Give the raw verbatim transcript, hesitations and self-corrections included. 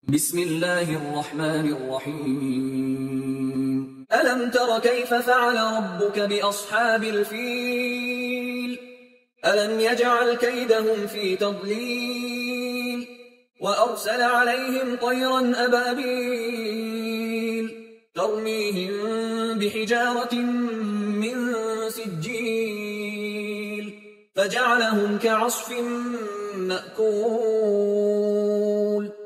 بسم الله الرحمن الرحيم ألم تر كيف فعل ربك بأصحاب الفيل ألم يجعل كيدهم في تضليل وأرسل عليهم طيرا أبابيل ترميهم بحجارة من سجيل فجعلهم كعصف مأكول